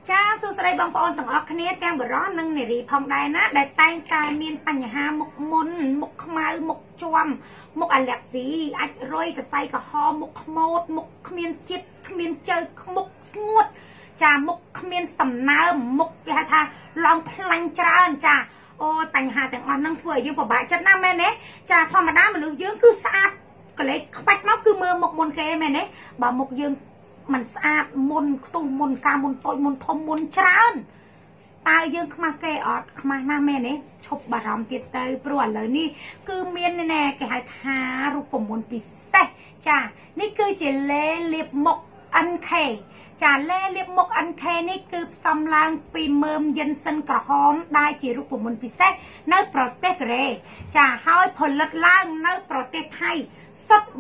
ចាសួស្តីបងប្អូនទាំងអស់គ្នាទាំងបរិសុទ្ធនិងនារីផងដែរណាដែលតែងតែមានបញ្ហាមុខមុនមុខខ្មៅមុខជាំមុខអាឡែហ្ស៊ីអាចរុយសរសៃក្រហមមុខខ្មោចមុខគ្មានជាតិគ្មានជើមុខស្ងួតចាមុខគ្មានសំណើមមុខគេហៅថាឡងខ្លាញ់ច្រើនចាអូយបញ្ហាទាំងអស់ហ្នឹងធ្វើឲ្យយើងពិបាកចិត្តណាស់មែនទេចាធម្មតាមនុស្សយើងគឺស្អាតកលេចខ្បាច់មកគឺមើលមុខមុនគេមែនទេបើមុខយើងมันស្អាតមុនខ្ទុះមុនការមុនតូចមុនធំមុនច្រើនតើយើងខ្មាស់គេអត់ខ្មាស់ណាស់មែនទេឈប់បារម្ភទៀតទៅព្រោះឥឡូវនេះគឺមានណែគេហៅថារូបមន្តពិសេសចានេះគឺជាលេលាបមុខ NK ចាលេលាបមុខ NK នេះគឺផ្សំឡើងពីមើមយិនសិនក្រហមដែលជារូបមន្តពិសេសនៅប្រទេសកូរ៉េចាហើយផលិតឡើងនៅប្រទេសថៃសុទ្ធ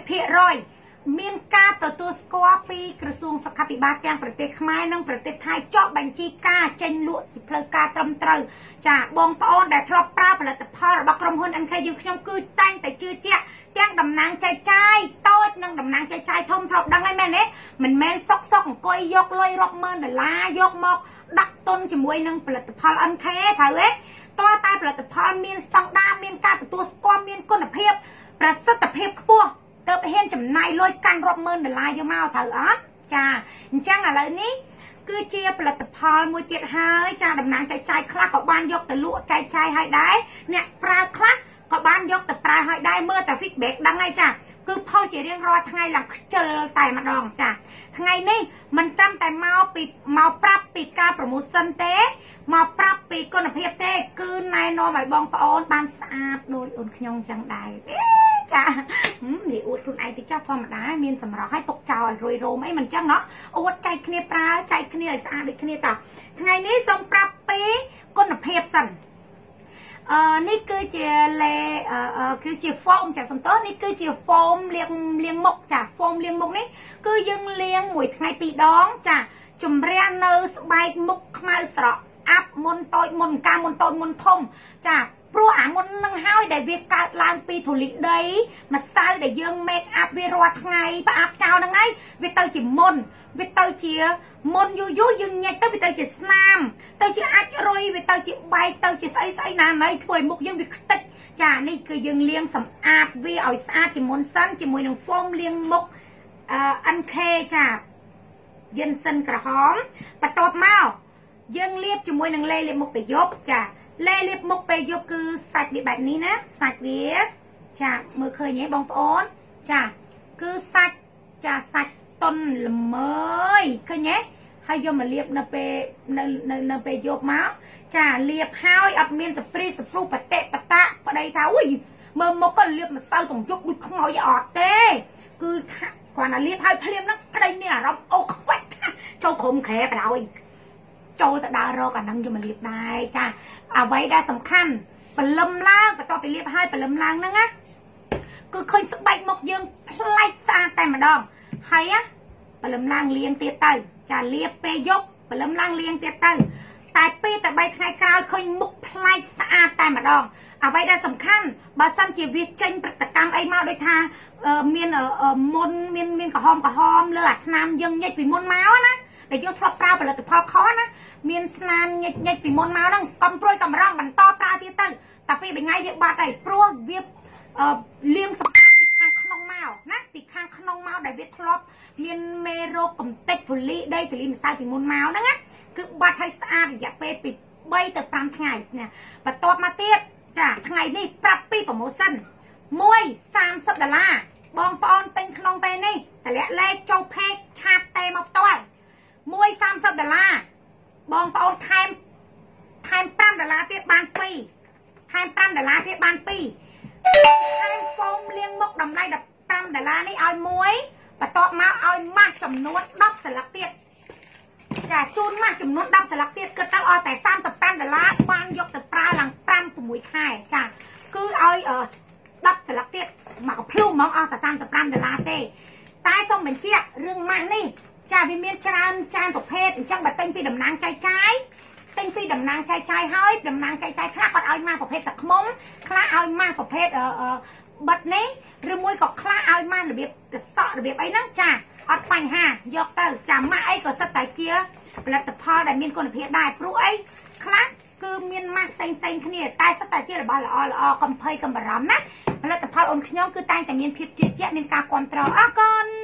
100% មានការទទួលស្គាល់ពីក្រសួងសុខាភិបាលទាំងប្រទេសខ្មែរនិងប្រទេសថៃចុះបញ្ជីការចេញលក់ជាផ្លូវការត្រឹមត្រូវចាបងប្អូនដែលធ្លាប់ប្រើផលិតផលរបស់ក្រុមហ៊ុន NK យើងខ្ញុំគឺតែងតែជឿជាក់ទាំងតំណាងចែកចាយតូចនិងតំណាងចែកចាយធំធ្លាប់ដឹងហើយមែនទេមិនមែនសុកអង្គុយយកលុយរាប់ម៉ឺនដុល្លារយកមកដាក់ទុនជាមួយនឹងផលិតផល NK ត្រូវទេតើតែផលិតផលមានស្តង់ដារមានការទទួលស្គាល់មានគុណភាពប្រសិទ្ធភាពខ្ពស់ទៅហ៊ានចំណាយលុយកាន់រាប់ម៉ឺនដុល្លារយកមកត្រូវអត់ចាអញ្ចឹងឥឡូវនេះគឺជាផលិតផលមួយទៀតហើយចាតំណាងចែកចាយខ្លះក៏បានយកទៅលក់ចែកចាយឲ្យដែរអ្នកប្រើខ្លះក៏បានយកទៅប្រើឲ្យដែរមើលតែ feedback ដឹងហើយចាគឺផុសជារៀងរាល់ថ្ងៃឡើងខ្ជិលតែម្ដងចាថ្ងៃនេះមិនត្រឹមតែមកប្រាប់ពីការ promotion ទេមកប្រាប់ពីគុណភាពទេគឺណែនាំឲ្យបងប្អូនបានស្អាតដូចអូនខ្ញុំចឹងដែរចានិយាយអួតខ្លួនឯងទៅចាស់ធម្មតាមានសម្រស់ឲ្យទុកចោលឲ្យរួយរោមអីមិនចឹងណោះអួតចែកគ្នាប្រើចែកគ្នាឲ្យស្អាតដូចគ្នាតើថ្ងៃនេះសូមប្រាប់ពីគុណភាពសិននេះគឺជាលេគឺជា foam ចាសំទោសនេះគឺជា foam លាងមុខចា foam លាងមុខនេះគឺយើងលាងមួយថ្ងៃ2ដងចាជំរះនៅស្បែកមុខខ្មៅស្រក់អាប់មុនតូចមុនការមុនតូចមុនធំចាព្រោះអាមុននឹងហើយដែលវាកើតឡើងពីធូលីដីម្សៅដែលយើង make up វារាល់ថ្ងៃប្រអាប់ចោលហ្នឹងហើយវាទៅជាមុនវាទៅជាមុនយូរយើងញែកទៅវាទៅជាស្នាមទៅជាអាចរុយវាទៅជាបែកទៅជាស្អីណាណៃធ្វើឲ្យមុខយើងវាខ្ទេចចានេះគឺយើងលាងសម្អាតវាឲ្យស្អាតជាមុនសិនជាមួយនឹង foam លាងមុខNK ចាយិនសិនក្រហមបន្ទាប់មកយើងលាបជាមួយនឹងលេលាបមុខទៅយប់ចាលេលាបមុខពេលយប់គឺសាច់វាបែបនេះណាសាច់វាចាមើលឃើញទេបងប្អូនចាគឺសាច់ចាសាច់តុនល្មើយឃើញទេហើយយកមកលាបនៅពេលនៅពេលយប់មកចាលាបហើយអត់មានសព្រីសព្រុះបតិបតាប្តីថាអុយមើលមុខក៏លាបម្សៅទាំងយប់ដូចខ្មោចអត់ទេគឺគ្រាន់តែលាបហើយភ្លាមហ្នឹងប្តីមានអារម្មណ៍អូខ្វាច់ចូលក្រុមក្រែបដ ாய் ចូលទៅដើររកអានឹងយកមកលាបដែរចាអ្វីដែលសំខាន់បលឹមឡើងបន្ទាប់ពីលាបហើយបលឹមឡើងហ្នឹងណាគឺឃើញស្បែកមុខយើងប្លែកស្អាតតែម្ដងហើយណាបលឹមឡើងលាងទៀតទៅចាលាបពេលយប់បលឹមឡើងលាងទៀតទៅតែ2ទៅ3ថ្ងៃក្រោយឃើញមុខប្លែកស្អាតតែម្ដងអ្វីដែលសំខាន់បើសិនជាវាចេញប្រតិកម្មអីមកដូចថាមានមុនមានក្រហមលើអាស្នាមយើងញិចពីមុនមកណាតែយើងធ្លាប់ប្រើផលិតផលខុសណាមានស្នាមញិចពីមុនមកហ្នឹងកំព្រួយកំរងបន្តប្រើទៀតទៅតែពីថ្ងៃវាបាត់ហើយព្រោះវាលាងសម្អាតពីខាងក្នុងមកណាពីខាងក្នុងមកដែលវាធ្លាប់មានមេរោគកំទេចធូលីដីធូលីម្សៅពីមុនមកហ្នឹងណាគឺបាត់ឲ្យស្អាតរយៈពេលពី3ទៅ5ថ្ងៃណាបន្ទាប់មកទៀតចាថ្ងៃនេះប្រាប់ពី promotion 1 $30បងប្អូនទិញក្នុងពេលនេះតម្លាក់លេខចូល page ឆាតតែមកផ្ទាល់$1 $30បងប្អូនថែម$5ទៀតបាន2ថែម$5ទៀតបាន2ថែម foam លាងមុខតម្លៃ$15នេះឲ្យ1បន្ទាប់មកឲ្យម៉ាស់ចំនួន10សន្លឹកទៀតចាជូនម៉ាស់ចំនួន10សន្លឹកទៀតគិតទៅអស់តែ$35បានយកទៅប្រើឡើង5-6ខែចាគឺឲ្យ10សន្លឹកទៀតមកភ្លុំហ្មងអស់តែ$35ទេតែសូមបញ្ជាក់រឿងម៉ាស់នេះចាវាមានច្រើនប្រភេទអញ្ចឹងបើទិញពីតំណាងចែកចាយទិញពីតំណាងចែកចាយហើយតំណាងចែកចាយខ្លះគាត់ឲ្យម៉ាស់ប្រភេទទឹកខ្មុំខ្លះឲ្យម៉ាស់ប្រភេទបិទនេះឬមួយក៏ខ្លះឲ្យម៉ាស់របៀបកសក់របៀបអីហ្នឹងចាអត់បញ្ហាយកទៅចាម៉ាស់អីក៏សិតតែជាผลิตภัณฑ์ដែលមានគុណភាពដែរព្រោះអីខ្លះគឺមានម៉ាស់ផ្សេងគ្នាតែសិតតែជារបស់ល្អកំភៃកំបារម្ភណាផលិតផលអូនខ្ញុំគឺតែងតែមានភាពជឿជាក់មានការគ្រប់គ្រងអរគុណ